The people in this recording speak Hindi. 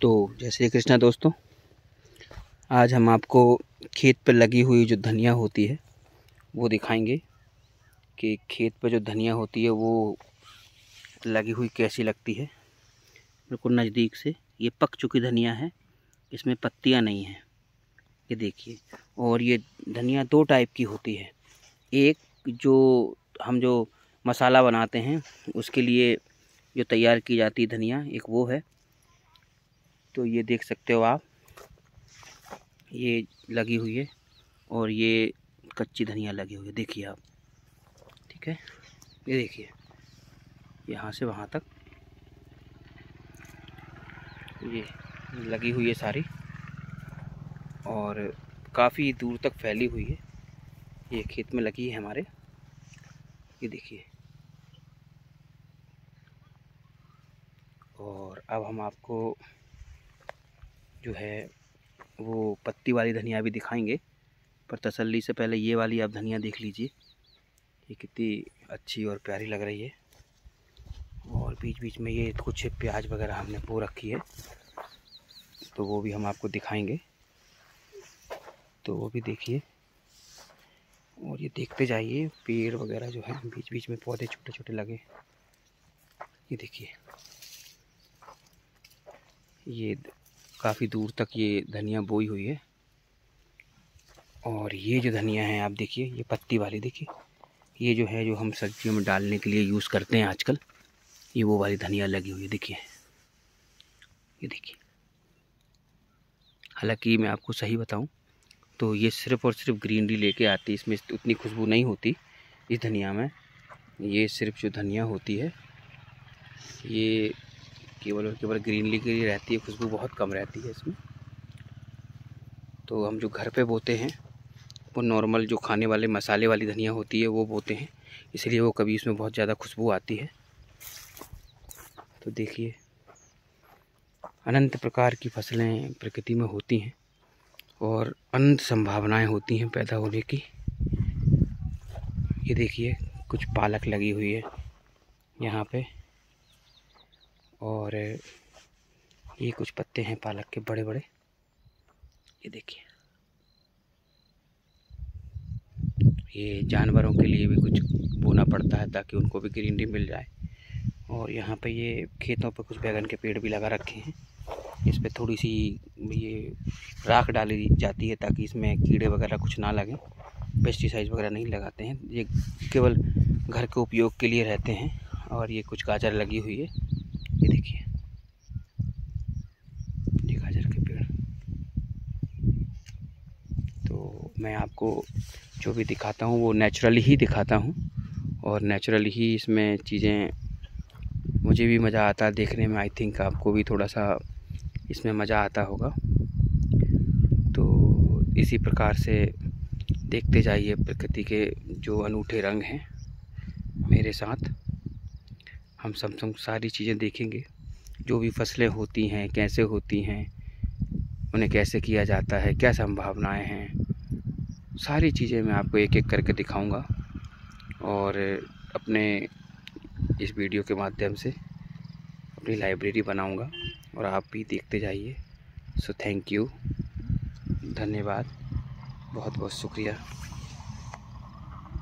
तो जय श्री कृष्णा दोस्तों, आज हम आपको खेत पर लगी हुई जो धनिया होती है वो दिखाएंगे कि खेत पर जो धनिया होती है वो लगी हुई कैसी लगती है। बिल्कुल नज़दीक से ये पक चुकी धनिया है, इसमें पत्तियां नहीं हैं, ये देखिए। और ये धनिया दो टाइप की होती है, एक जो हम जो मसाला बनाते हैं उसके लिए जो तैयार की जाती है धनिया, एक वो है। तो ये देख सकते हो आप, ये लगी हुई है और ये कच्ची धनिया लगी हुई है, देखिए आप। ठीक है, ये देखिए यहाँ से वहाँ तक ये लगी हुई है सारी और काफ़ी दूर तक फैली हुई है। ये खेत में लगी है हमारे, ये देखिए। और अब हम आपको जो है वो पत्ती वाली धनिया भी दिखाएंगे, पर तसल्ली से पहले ये वाली आप धनिया देख लीजिए, ये कितनी अच्छी और प्यारी लग रही है। और बीच बीच में ये कुछ प्याज वगैरह हमने बो रखी है, तो वो भी हम आपको दिखाएंगे, तो वो भी देखिए। और ये देखते जाइए, पेड़ वगैरह जो है बीच बीच में पौधे छोटे छोटे लगे, ये देखिए। ये काफ़ी दूर तक ये धनिया बोई हुई है। और ये जो धनिया है आप देखिए, ये पत्ती वाली देखिए, ये जो है जो हम सब्जियों में डालने के लिए यूज़ करते हैं आजकल, ये वो वाली धनिया लगी हुई है, देखिए। ये देखिए, हालांकि मैं आपको सही बताऊं तो ये सिर्फ़ और सिर्फ ग्रीनरी लेके आती है, इसमें उतनी खुशबू नहीं होती इस धनिया में। ये सिर्फ जो धनिया होती है ये केवल और केवल ग्रीनरी के लिए रहती है, खुशबू बहुत कम रहती है इसमें। तो हम जो घर पे बोते हैं वो नॉर्मल जो खाने वाले मसाले वाली धनिया होती है वो बोते हैं, इसलिए वो कभी इसमें बहुत ज़्यादा खुशबू आती है। तो देखिए, अनंत प्रकार की फसलें प्रकृति में होती हैं और अनंत संभावनाएं होती हैं पैदा होने की। ये देखिए, कुछ पालक लगी हुई है यहाँ पे, और ये कुछ पत्ते हैं पालक के बड़े बड़े, ये देखिए। ये जानवरों के लिए भी कुछ बोना पड़ता है ताकि उनको भी ग्रीनरी मिल जाए। और यहाँ पे ये खेतों पे कुछ बैगन के पेड़ भी लगा रखे हैं, इस पे थोड़ी सी ये राख डाली जाती है ताकि इसमें कीड़े वगैरह कुछ ना लगें। पेस्टिसाइड वगैरह नहीं लगाते हैं, ये केवल घर के उपयोग के लिए रहते हैं। और ये कुछ गाजर लगी हुई है, ये देखिए, ये गाजर के पेड़। तो मैं आपको जो भी दिखाता हूँ वो नेचुरली ही दिखाता हूँ, और नेचुरली ही इसमें चीज़ें, मुझे भी मज़ा आता है देखने में। आई थिंक आपको भी थोड़ा सा इसमें मज़ा आता होगा। तो इसी प्रकार से देखते जाइए प्रकृति के जो अनूठे रंग हैं मेरे साथ। हम सब सारी चीज़ें देखेंगे, जो भी फसलें होती हैं कैसे होती हैं, उन्हें कैसे किया जाता है, क्या संभावनाएं हैं, सारी चीज़ें मैं आपको एक एक करके दिखाऊंगा और अपने इस वीडियो के माध्यम से अपनी लाइब्रेरी बनाऊंगा, और आप भी देखते जाइए। सो थैंक यू, धन्यवाद, बहुत बहुत शुक्रिया।